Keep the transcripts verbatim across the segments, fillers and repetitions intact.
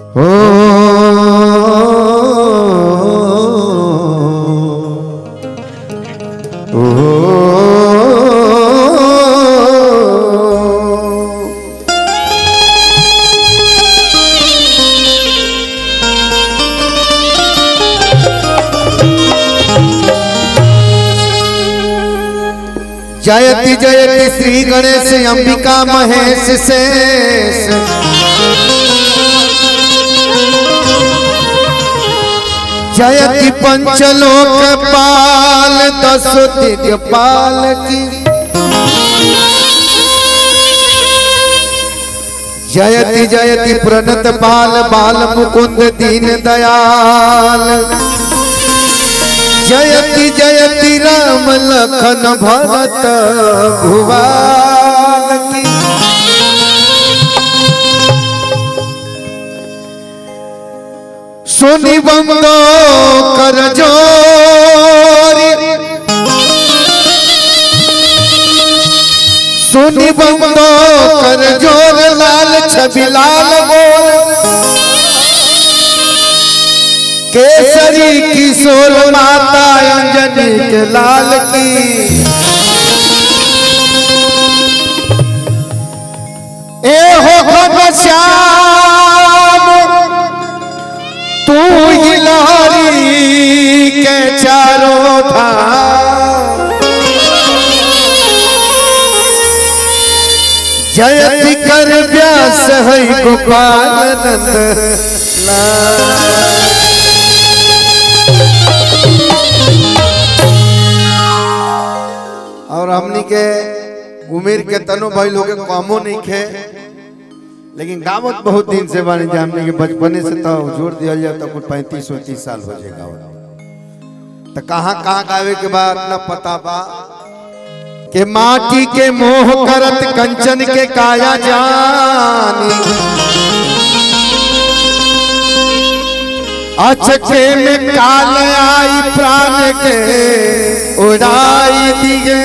ओ जयति जयति श्री गणेश अंबिका महेश शेष जयति पंचलोक पाल दसो दिग्पाल की जयति जयति प्रणत पाल बाल मुकुंद दीन दयाल जयति जयति राम लखन भरत भुवन की सुनि बंदो कर जोरी सुनि बंदो कर जोर लाल छवि लाल बोल केसरी किशोर माता अंजनी के लाल की ए हो घनश्याम तू ही लहरी के चारों धाम जयति कर व्यास है गोपाल नंद और हमनी के उमेर के तनो भाई लोग कमो नहीं खे लेकिन गावत बहुत दिन से बानी हमनी के बचपने से तो जोर दिया जाए तो कुछ पैंतीस उनतीस साल हो जाएगा तो कहाँ कहाँ गावे के बाद न पता बा के माटी के मोह करत कंचन के काया जानी अचके में काल आई प्राण के उड़ाई दिए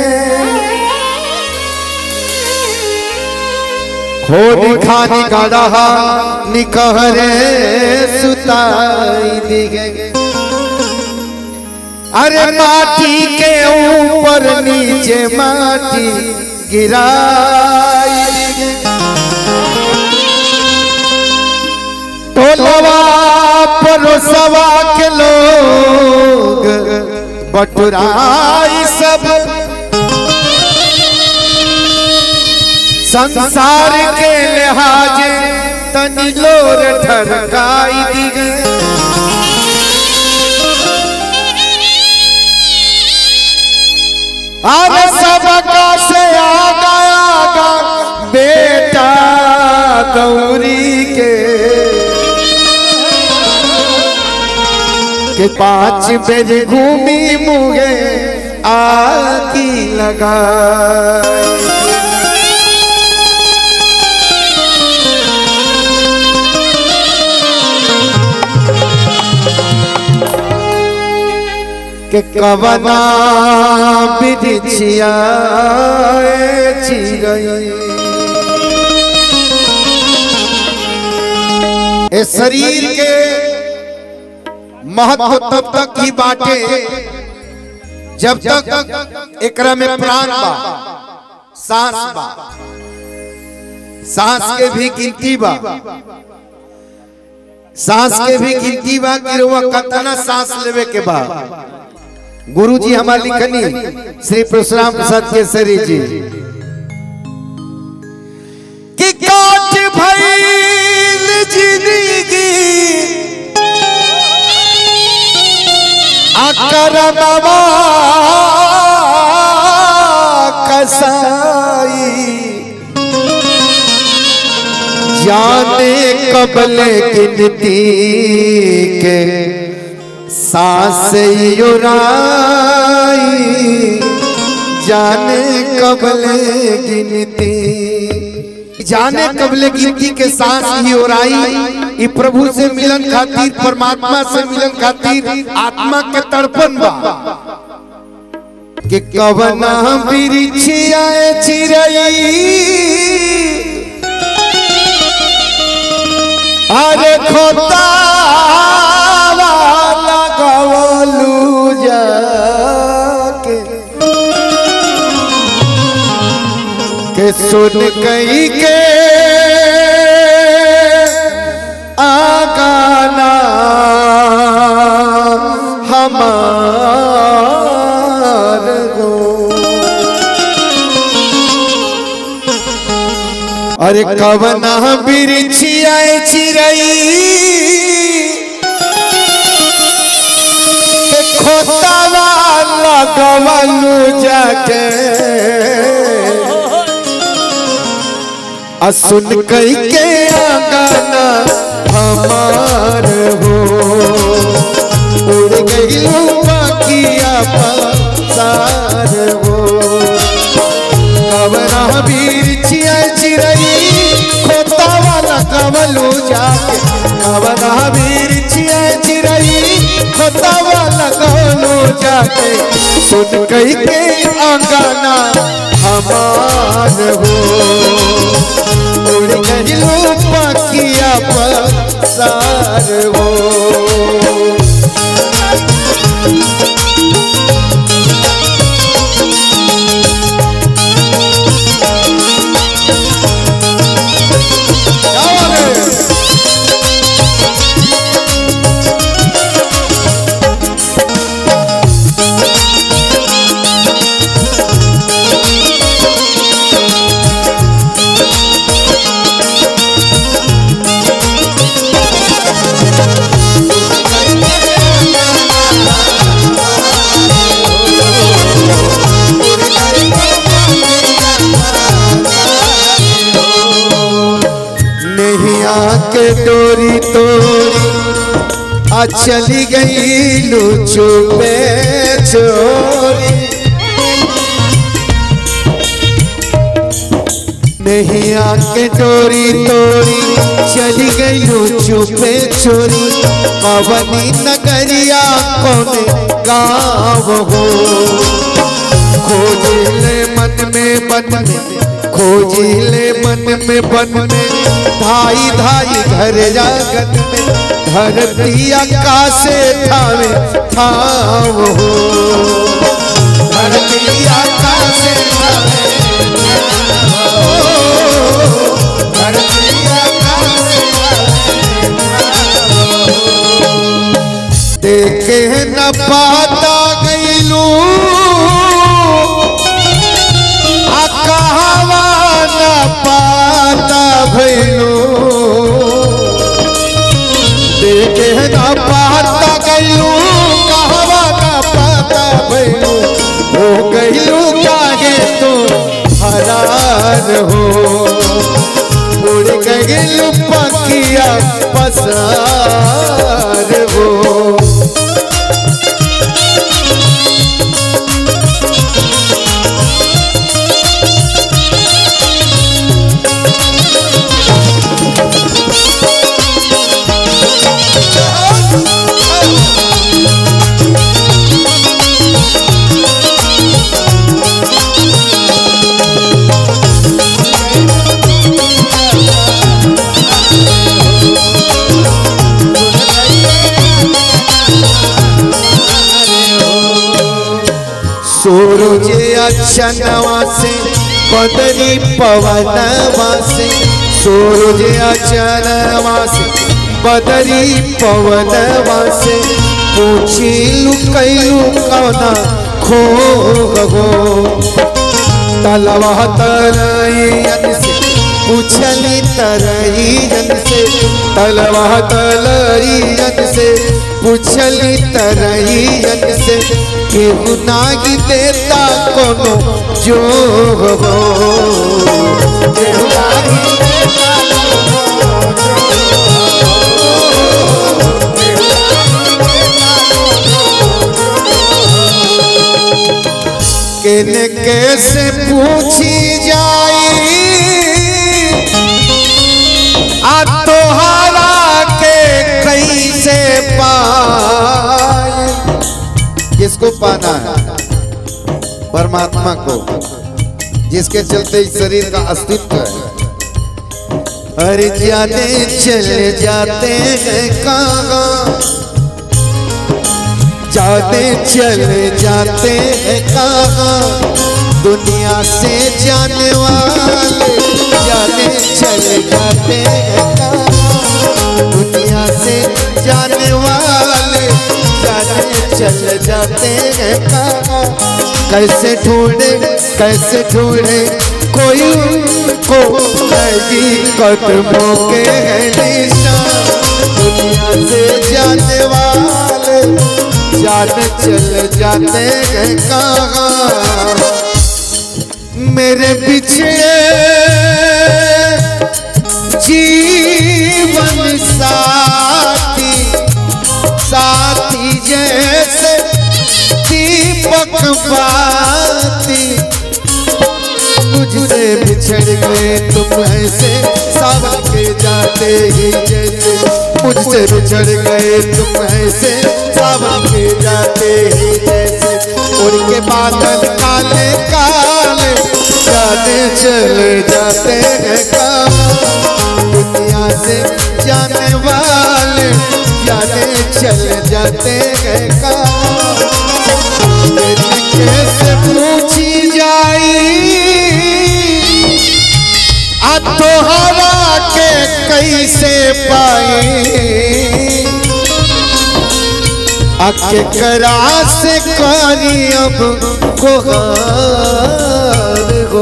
खोदी खानी गढ़ा निकहरे सुताई दिए अरे माटी के ऊपर नीचे माटी गिराई दिए टोलवा परोसवा के लोग बटुराई सब संसार के लिहाज तनी लोर ठरकाई दी अरे सबका से आगा आगा बेटा गौरी के के पांच बेर घूमी मुगे आकी लगा के कवना बिछिया चिरई ए शरीर के महत्व तब तक ही बाटे जब तक एकरा में प्राण बा सांस बा सांस के भी गिनती बा सांस के भी गिनती बा कि वो कतना सांस लेवे के बा गुरुजी हमारे लिखनी श्री परशुराम प्रसाद केसरी जी कि काट भइल जिंदगी अकरमवा कसाई जाने कबले गिनती के सांस युराई जाने कबले गिनती जाने कबले गिनती के सांस ही उड़ाई ये प्रभु से मिलन खातिर परमात्मा से मिलन खातिर आत्मा के तड़पन बा कि कवना बिरिछिया चिरई अरे सुन कई के आगाना हमार गो। अरे कवना बिरछिया चिरई खोतावा लगवलू जाके सुन कई के आगाना हमार हो। उड़ गई बाकिया पासार हो। कवना बिरछिया चिरई खोतावा लगवलू जाके कवना बिरछिया चिरई खोतावा लगवलू जाके सुन कई के आगाना हमार हो। उड़ गइलो पाकिया पसार हो। के डोरी तोरी आ चली गई लुचू पे चोरी। नहीं आके डोरी तोरी चली गई लुचू पे चोरी। पवनी नगरिया कौने गाँव हो। खोजिले मन में बन में खोजिले मन में बन में धाई धाई घर जागत में धरती आकाशे थावे थाव हो। धरती आकाशे थावे धरती आकाशे देखे न पाता गईलू कहावा न पाता भैलू। देखे न पाता गईलू कहावा न पाता भैलू। हो गईलू काहे तो फरार हो। उड़ गईलू पखिया पसार हो। सूरज अचनवा से बदरी पवनवा से सूरज अचनवा से बदरी पवनवा से पूछी लुकैलू कौना खो हो। तलवा तरैयन से पूछली तरैयन से तलवा तरैयन से पूछली तरैयन से केहू नागी देता कोनो जो हो। केहू नागी देता केने कैसे पूछी जाई आ तोहरा के कैसे पाए। किसको पाना है? परमात्मा को, जिसके चलते इस शरीर का अस्तित्व है। अरे जाने चले जाते हैं कहाँ जाते चले जाते हैं कहाँ दुनिया से जाने वाले जाने चले जाते हैं कहाँ। दुनिया से जाने वाले जाने चले जाते हैं कहाँ। कैसे ढूंढे कैसे ढूंढे कोई उनको लगी कदमों के निशान। दुनिया से जाने वाले जाने चले जाते हैं कहाँ। मेरे पीछे जीवन साथी साथी जैसे दीपक बाती। मुझसे बिछड़ गए तुम ऐसे सावन के जाते ही जैसे। मुझसे बिछड़ गए तुम ऐसे सावन के जाते ही जैसे। उनके बादल काले काले जाने चले जाते हैं कहाँ। दुनिया से जाने वाले जाने चले जाते हैं कहाँ। कैसे पूछी जाई आ तोहरा के कैसे पाई। आके करा से करी अब गोहार गो।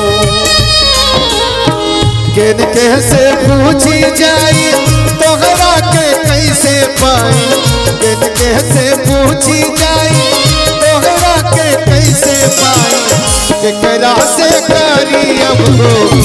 किन कैसे पूछी जाई तोहरा के कैसे पाई। किन कैसे पूछी जाई तोहरा के कैसे पाई। के करा से करी अब गो